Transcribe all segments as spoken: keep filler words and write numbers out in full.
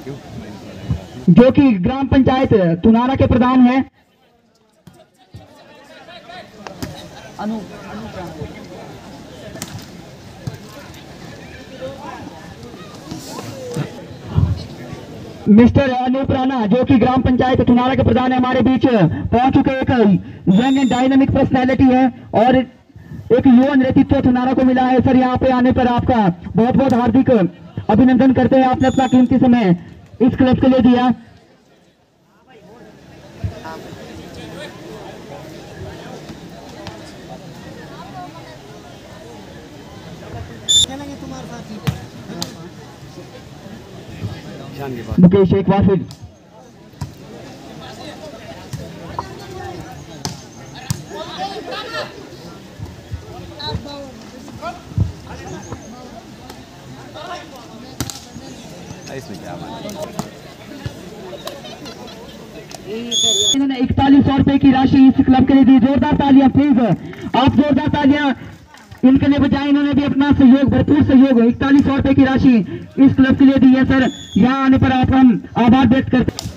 जो कि ग्राम पंचायत तुनारा के प्रधान है। अनु मिस्टर अनूप राणा जो कि ग्राम पंचायत तुनारा के प्रधान है, हमारे बीच पहुंच चुके एक यंग एंड डायनामिक पर्सनैलिटी है और एक युवा नेतृत्व तुनारा को मिला है। सर, यहाँ पे आने पर आपका बहुत बहुत हार्दिक अभिनंदन करते हैं। आपने अपना कीमती समय इस क्लब के लिए दिया। मुकेश एक बार फिर इन्होंने इकतालीस सौ रुपए की राशि इस क्लब के लिए दी। जोरदार तालियां प्लीज, आप जोरदार तालियां इनके लिए बजाय। इन्होंने भी अपना सहयोग, भरपूर सहयोग इकतालीस सौ रुपए की राशि इस क्लब के लिए दी है। सर, यहाँ आने पर आप हम आभार व्यक्त करते हैं।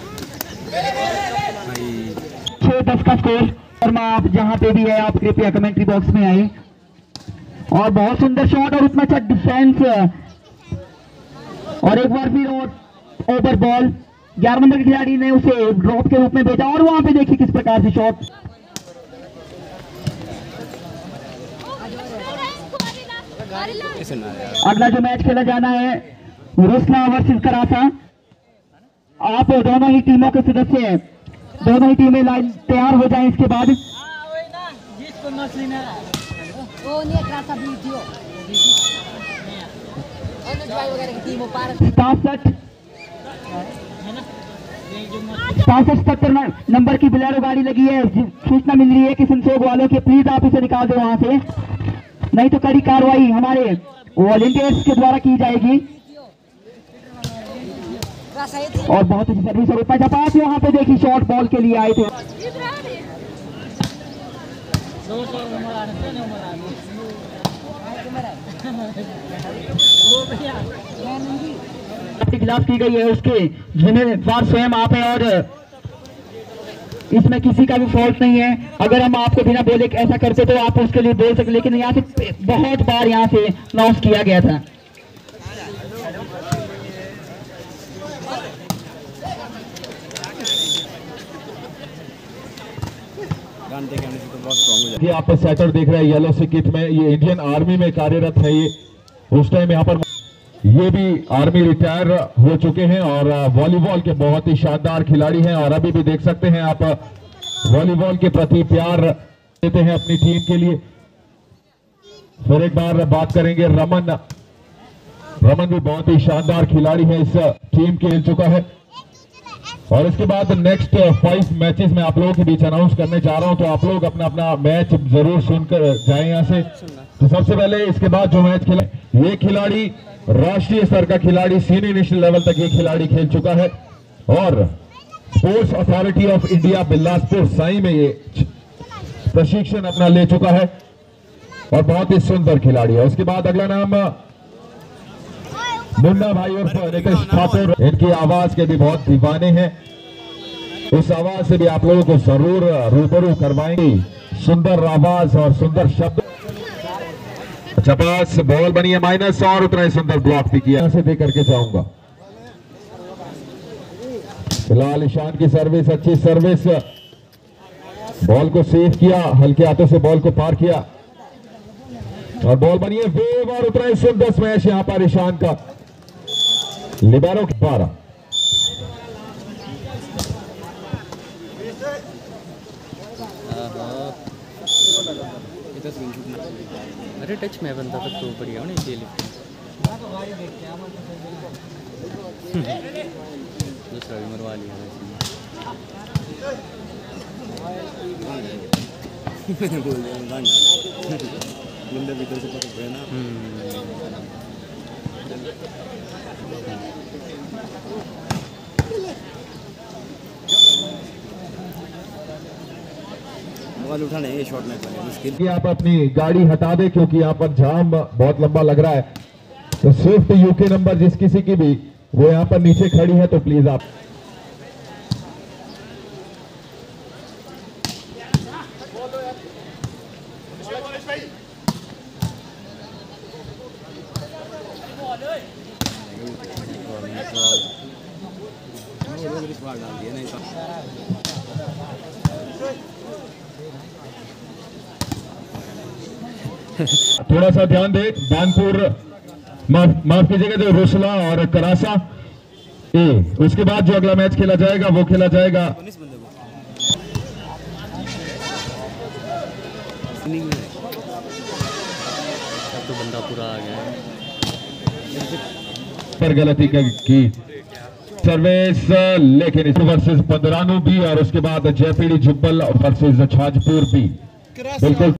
छह दस का स्कोर। और आप जहां पे भी है आप कृपया कमेंट्री बॉक्स में आए। और बहुत सुंदर शॉट और उतना अच्छा डिफेंस और एक बार फिर ओवर बॉल ग्यारह नंबर के खिलाड़ी ने उसे ड्रॉप के रूप में भेजा। और वहां पे देखिए किस प्रकार से शॉट। अगला जो मैच खेला जाना है रुस्ना वर्सेस करासा। आप दोनों ही टीमों के सदस्य, दोनों ही टीमें लाइन तैयार हो जाएं। इसके बाद पैंसठ सत्तर नंबर की बिलेरो गाड़ी लगी है। सूचना मिल रही है कि संसोग वालों के प्लीज आप इसे निकाल दो वहां से, नहीं तो कड़ी कार्रवाई हमारे वॉलंटियर्स के द्वारा की जाएगी। और बहुत अच्छी सर्विस और ऊपर पास वहां पे देखिए शॉर्ट बॉल के लिए आए थे। खिलाफ की गई है उसके जिम्मेदार स्वयं आप हैं और इसमें किसी का भी फॉल्ट नहीं है। अगर हम आपको बिना बोले ऐसा करते तो आप उसके लिए बोल सकते, लेकिन यहाँ से बहुत बार यहाँ से अनाउंस किया गया था। ये आप सेटर देख रहे हैं येलो सी किट में, ये इंडियन आर्मी में कार्यरत है। ये उस टाइम यहाँ पर ये भी आर्मी रिटायर हो चुके हैं और वॉलीबॉल के बहुत ही शानदार खिलाड़ी हैं और अभी भी देख सकते हैं आप वॉलीबॉल के प्रति प्यार देते हैं अपनी टीम के लिए। फिर एक बार बात करेंगे रमन। रमन भी बहुत ही शानदार खिलाड़ी है, इस टीम के खेल चुका है। और इसके बाद नेक्स्ट फाइव मैचेस में आप लोगों के बीच अनाउंस करने जा रहा हूं, तो आप लोग अपना अपना मैच जरूर सुनकर जाएं यहां से। तो सबसे पहले इसके बाद जो मैच खेला, ये खिलाड़ी राष्ट्रीय स्तर का खिलाड़ी, सीनियर नेशनल लेवल तक ये खिलाड़ी खेल चुका है और Sports Authority of India Bilaspur SAI में ये प्रशिक्षण अपना ले चुका है और बहुत ही सुंदर खिलाड़ी है। उसके बाद अगला नाम मुन्ना भाई और नितेश ठाकुर, इनकी आवाज के भी बहुत दीवाने हैं। उस आवाज से भी आप लोगों को जरूर रूबरू करवाएंगे। सुंदर आवाज और सुंदर शब्द। चपास बॉल बनी है माइनस और उतना ही सुंदर ब्लॉक भी किया, से दे करके जाऊंगा। फिलहाल ईशान की सर्विस, अच्छी सर्विस, बॉल को सेव किया, हल्के हाथों से बॉल को पार किया और बॉल बनी है वेव और उतना ही सुंदर स्मैश यहां पर ईशान का लिबेरो की पारा। अरे टच में बनता तब तो बढ़िया नहीं चाहिए दूसरा भी मरवा लिया मैंने बोल दिया बंदे भीतर से पकड़ गए ना। बॉल उठाने ये शॉट में पड़े मुश्किल। आप अपनी गाड़ी हटा दें क्योंकि यहाँ पर जाम बहुत लंबा लग रहा है। तो स्विफ्ट यूके नंबर जिस किसी की भी वो यहाँ पर नीचे खड़ी है, तो प्लीज आप डाल दिया नहीं थोड़ा सा ध्यान दे। बानपुर माफ माफ कीजिएगा, जो रुसला और करासा ए, उसके बाद जो अगला मैच खेला जाएगा वो खेला जाएगा तो बंदा पूरा आ गया है। पर गलती की सर्विस, लेकिन वर्सेस पदरानू बी और उसके बाद जयपीड़ी जुब्बल वर्सेस छाजपुर बी। बिल्कुल